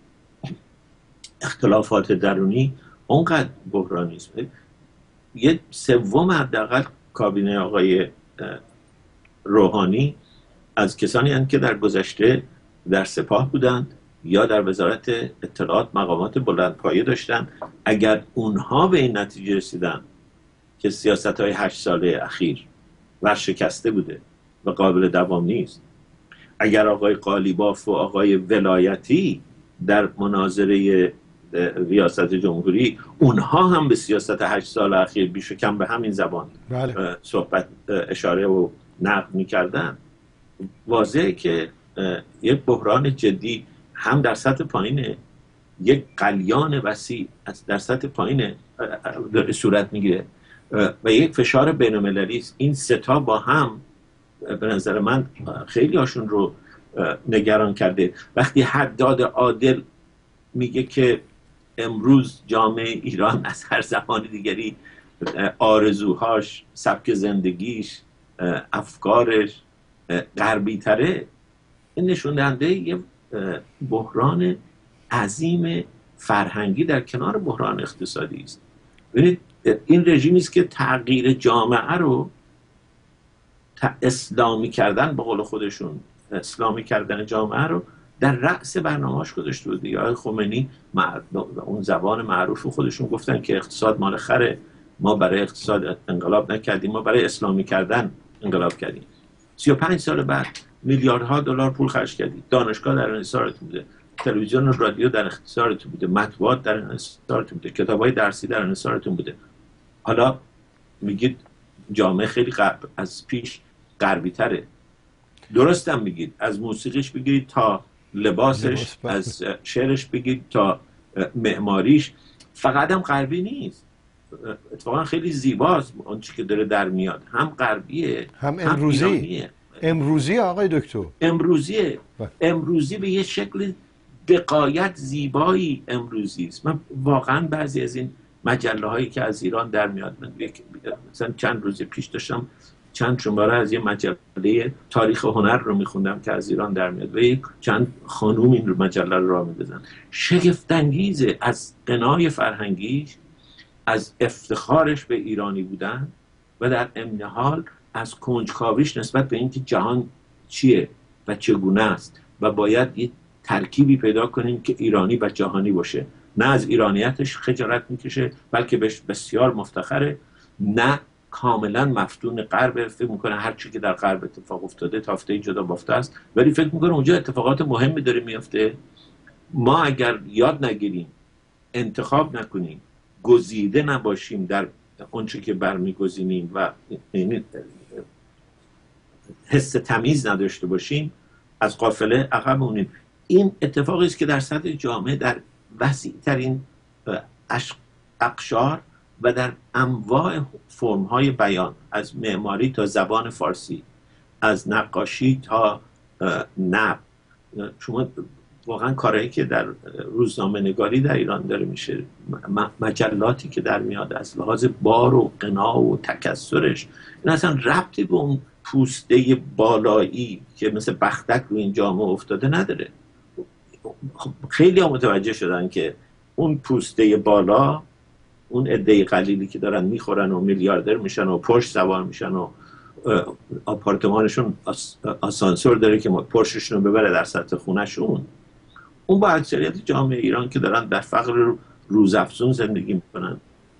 اختلافات درونی اونقدر بحرانی است. یه سوم حداقل کابینه آقای روحانی از کسانی هستند که در گذشته در سپاه بودند یا در وزارت اطلاعات مقامات بلندپایه داشتن. اگر اونها به این نتیجه رسیدن که سیاست‌های 8 ساله اخیر ورشکسته بوده و قابل دوام نیست، اگر آقای قالیباف و آقای ولایتی در مناظره ریاست جمهوری اونها هم به سیاست 8 سال اخیر بیش و کم به همین زبان صحبت، اشاره و نقد می‌کردن، واضحه که یک بحران جدی هم در سطح پایینه، یک قلیان وسیع در سطح پایینه صورت میگیره و یک فشار بین‌المللی است. این سه تا با هم به نظر من خیلی هاشون رو نگران کرده. وقتی حداد عادل میگه که امروز جامعه ایران از هر زمان دیگری آرزوهاش، سبک زندگیش، افکارش غربی تره، این نشون دهنده یه بحران عظیم فرهنگی در کنار بحران اقتصادی است. ببینید این رژیمی است که تغییر جامعه رو اسلامی کردن، به قول خودشون اسلامی کردن جامعه رو در رأس برنامه‌اش گذاشته بود. آقای خمینی اون زبان معروف خودشون گفتن که اقتصاد مال خره، ما برای اقتصاد انقلاب نکردیم، ما برای اسلامی کردن انقلاب کردیم. 35 سال بعد میلیاردها دلار پول خرج کردید، دانشگاه در انحصارتون بوده، تلویزیون و رادیو در انحصارتون بوده، مطبوعات در انحصارتون بوده، کتاب‌های درسی در انحصارتون بوده. حالا میگید جامعه خیلی از پیش غربی تره. درستم میگید، از موسیقیش بگیرید تا لباسش، از شعرش بگید تا معماریش، فقط هم غربی نیست، اتفاقا خیلی زیباست اون چیزی که داره در میاد، هم غربیه هم امروزیه. امروزی آقای دکتر، امروزیه، امروزی به یه شکل بقایت زیبایی امروزی است. من واقعا بعضی از این مجله هایی که از ایران در میاد، من مثلا چند روز پیش داشتم چند شماره از یه مجله تاریخ هنر رو میخوندم که از ایران در میاد و چند خانوم این مجله رو راه میندازن. شگفت انگیزه از غنای فرهنگیش، از افتخارش به ایرانی بودن و در ضمن حال از کنجکاویش نسبت به اینکه جهان چیه و چگونه است و باید یه ترکیبی پیدا کنیم که ایرانی و جهانی باشه. نه از ایرانیتش خجالت میکشه بلکه بهش بسیار مفتخره، نه کاملا مفتون غرب، فکر میکنه هر چی که در غرب اتفاق افتاده تافته جدا بافته است، ولی فکر میکنه اونجا اتفاقات مهمی داره میفته ما اگر یاد نگیریم، انتخاب نکنیم، گزیده نباشیم در اونچه که برمیگزینیم و حس تمیز نداشته باشیم، از قافله عقب مونیم. این اتفاقی است که در سطح جامعه در وسیع‌ترین اقشار و در انواع فرم‌های بیان، از معماری تا زبان فارسی، از نقاشی تا نب، شما واقعا کارهایی که در روزنامه نگاری در ایران داره میشه، مجلاتی که در میاد از لحاظ بار و قنا و تکثرش، این اصلا ربطی به اون پوسته بالایی که مثل بختک رو این جامعه افتاده نداره. خیلی ها متوجه شدن که اون پوسته بالا، اون عده قلیلی که دارن میخورن و میلیاردر میشن و پرش سوار میشن و آپارتمانشون آسانسور داره که پرششون رو ببره در سطح خونهشون، اون با اکثریت جامعه ایران که دارن در فقر روزافزون زندگی میکنن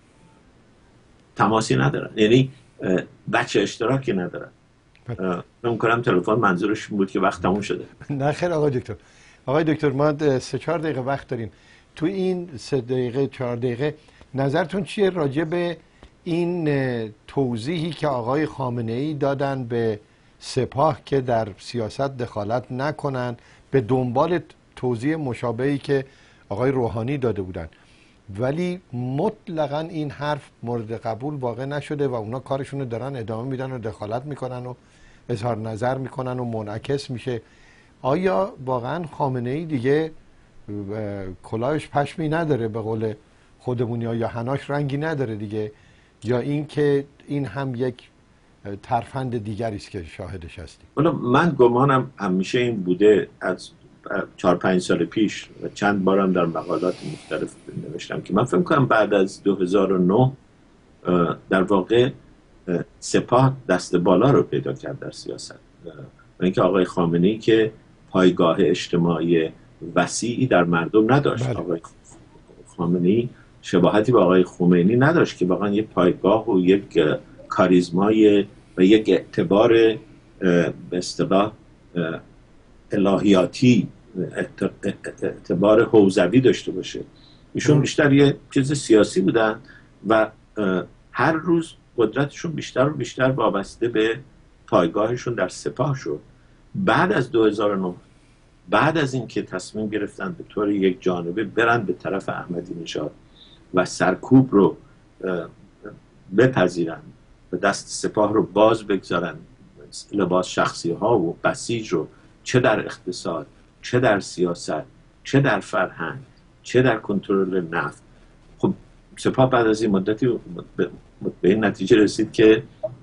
تماسی ندارن، یعنی بچه اشتراکی ندارن. من کنم تلفن منظورش بود که وقت تموم شده. نه خیر آقای دکتر ما 3-4 دقیقه وقت داریم. تو این 3 دقیقه 4 دقیقه نظرتون چیه راجع به این توضیحی که آقای خامنه‌ای دادن به سپاه که در سیاست دخالت نکنن، به دنبال توضیح مشابهی که آقای روحانی داده بودن، ولی مطلقاً این حرف مورد قبول واقع نشده و اونا کارشون رو دارن ادامه میدن و دخالت میکنن و اظهار نظر میکنن و منعکس میشه. آیا واقعاً خامنه‌ای دیگه کلاهش پشمی نداره به قول خودمونی، یا حناش رنگی نداره دیگه، یا این که این هم یک ترفند دیگری است که شاهدش هستیم؟ والا من گمانم همیشه این بوده، از 4-5 سال پیش و چند بارم در مقالات مختلف نوشتم که من فکر کنم بعد از 2009 در واقع سپاه دست بالا رو پیدا کرد در سیاست، و اینکه آقای خامنه‌ای که پایگاه اجتماعی وسیعی در مردم نداشت. آقای خامنه‌ای شباهتی به آقای خمینی نداشت که واقعا یک پایگاه و یک کاریزمای و یک اعتبار به اصطلاح الهیاتی، اعتبار حوزوی داشته باشه. ایشون بیشتر یه چیز سیاسی بودن و هر روز قدرتشون بیشتر و بیشتر وابسته به پایگاهشون در سپاه شد. بعد از 2009، بعد از اینکه تصمیم گرفتن به طور یک جانبه برن به طرف احمدی نژاد و سرکوب رو بپذیرن و دست سپاه رو باز بگذارن، لباس شخصی ها و بسیج رو، چه در اقتصاد، چه در سیاست، چه در فرهنگ، چه در کنترل نفت. خب سپاه بعد از این مدتی به این نتیجه رسید که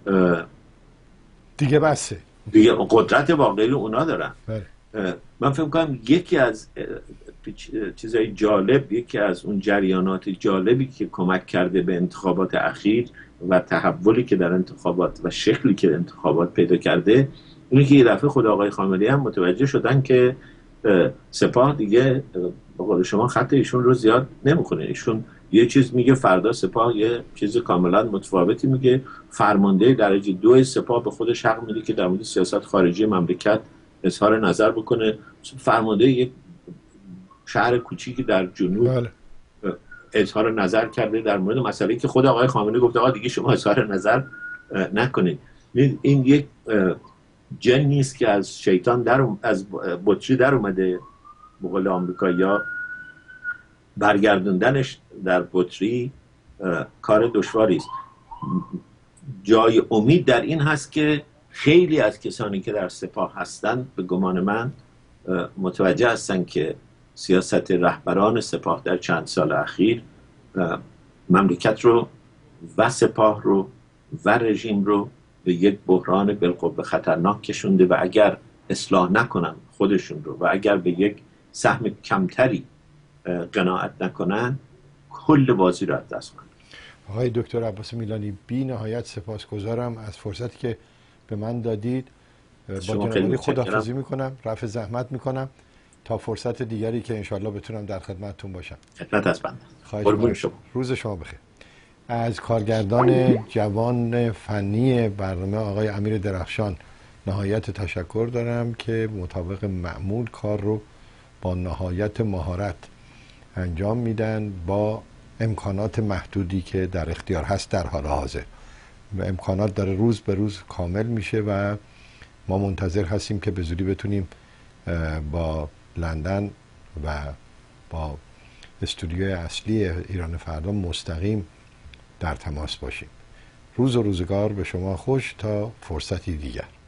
دیگه بسه، دیگه قدرت واقعی اونا دارن. من فکر کنم یکی از چیزای جالب، یکی از اون جریانات جالبی که کمک کرده به انتخابات اخیر و تحولی که در انتخابات و شکلی که انتخابات پیدا کرده، اینه که یه دفعه خود آقای خامنه‌ای هم متوجه شدن که سپاه دیگه به قول شما خط ایشون رو زیاد نمیخونه. ایشون یه چیز میگه، فردا سپاه یه چیز کاملا متفاوتی میگه. فرمانده درجه 2 سپاه به خودش حق میده که در مورد سیاست خارجی مملکت اظهار نظر بکنه. فرمانده یک شهر کوچیکی در جنوب اظهار نظر کرده در مورد مسئله‌ای که خود آقای خامنه‌ای گفته آقا دیگه شما اظهار نظر نکنید. این یک جنی است که از شیطان از بطری در اومده، به قول آمریکایی‌ها برگردوندنش در بطری کار دشواری است. جای امید در این هست که خیلی از کسانی که در سپاه هستند به گمان من متوجه هستند که سیاست رهبران سپاه در چند سال اخیر مملکت رو و سپاه رو و رژیم رو به یک بحران بالقوه خطرناک کشونده و اگر اصلاح نکنن خودشون رو و اگر به یک سهم کمتری قناعت نکنن کل بازی رو از دست میدن. آقای دکتر عباس میلانی، بی نهایت سپاسگزارم از فرصتی که به من دادید. با جناب خداحافظی میکنم، رفع زحمت میکنم تا فرصت دیگری که انشالله بتونم در خدمتتون باشم. خدمت از بنده. قربون شما. روز شما بخیر. از کارگردان جوان فنی برنامه آقای امیر درخشان نهایت تشکر دارم که مطابق معمول کار رو با نهایت مهارت انجام میدن با امکانات محدودی که در اختیار هست در حال حاضر، و امکانات داره روز به روز کامل میشه و ما منتظر هستیم که به زودی بتونیم با لندن و با استودیوی اصلی ایران فردا مستقیم در تماس باشیم. روز و روزگار به شما خوش تا فرصتی دیگر.